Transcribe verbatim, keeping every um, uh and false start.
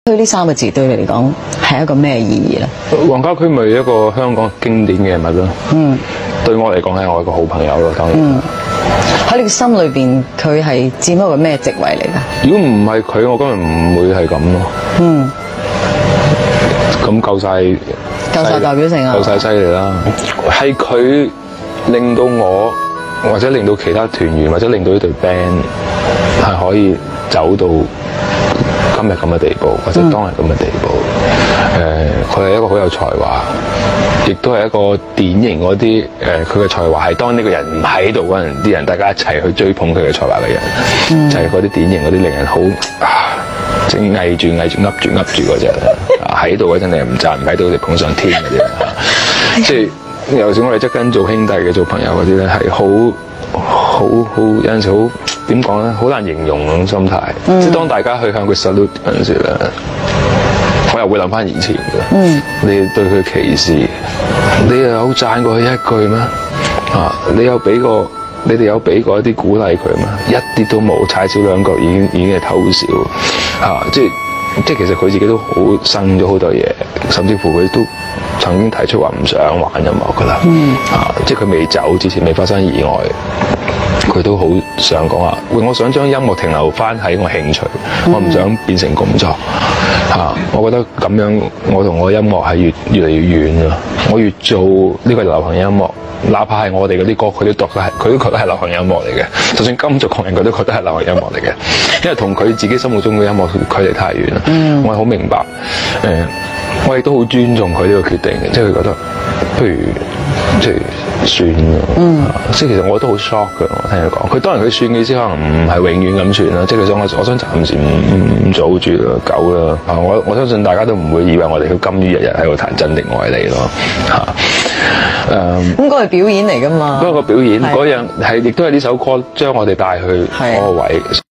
佢呢三個字對你嚟講係一個咩意義咧？ 黃家駒咪一個香港經典嘅人物咯。嗯，對我嚟講係我一個好朋友咯，當然。嗯， 喺你嘅心裏邊，佢係佔一個咩職位嚟㗎？ 如果唔係佢，我今日唔會係咁咯。嗯，咁夠晒， 夠晒代表性啊！ 夠晒犀利啦！係佢令到我，或者令到其他團員，或者令到呢隊 band 係可以走到今日咁嘅地步，或者當日咁嘅地步。誒、嗯，佢係、呃、一個好有才華，亦都係一個典型嗰啲誒，佢、呃、嘅才華係當呢個人唔喺度嗰陣，啲人大家一齊去追捧佢嘅才華嘅人，嗯、就係嗰啲典型嗰啲令人好啊，即係翳住翳住噏住噏住嗰隻，喺度嗰陣你唔讚，唔喺度你捧上天嗰啲，即係有時我哋側跟做兄弟嘅、做朋友嗰啲咧，係好好好有陣時好點講咧，好難形容嗰種心態。嗯、即係當大家去向佢 salute 嗰陣時咧。我又會諗翻以前嘅，嗯、你對佢歧視，你又有讚過佢一句咩？啊，你有俾過，你哋有俾過一啲鼓勵佢咩？一啲都冇，踩少兩腳已經已經係偷笑，啊！即係即係其實佢自己都好呻咗好多嘢，甚至乎佢都曾經提出話唔想玩音樂噶啦，嗯、啊！即係佢未走之前，未發生意外。佢都好想講話，喂！我想將音樂停留翻喺我興趣，嗯、我唔想變成工作嚇、啊。我覺得咁樣，我同我音樂係越越嚟越遠啊！我越做呢個流行音樂，哪怕係我哋嗰啲歌，佢都覺得係，佢都覺得係流行音樂嚟嘅。就算金屬狂人，佢都覺得係流行音樂嚟嘅，因為同佢自己心目中嘅音樂距離太遠啦。嗯、我係好明白，誒、呃，我亦都好尊重佢呢個決定嘅，即係佢覺得，不如即係。算咯，嗯，即係其實我都好 shock 嘅。我聽佢講，佢當然佢算嘅意思可能唔係永遠咁算啦。即係佢想我，我想暫時唔唔早住啦，久啦。啊，我我相信大家都唔會以為我哋要甘於日日喺度彈真的愛你咯，嚇。誒，咁嗰個係表演嚟㗎嘛？嗰個表演嗰樣係亦都係呢首歌將我哋帶去嗰個位。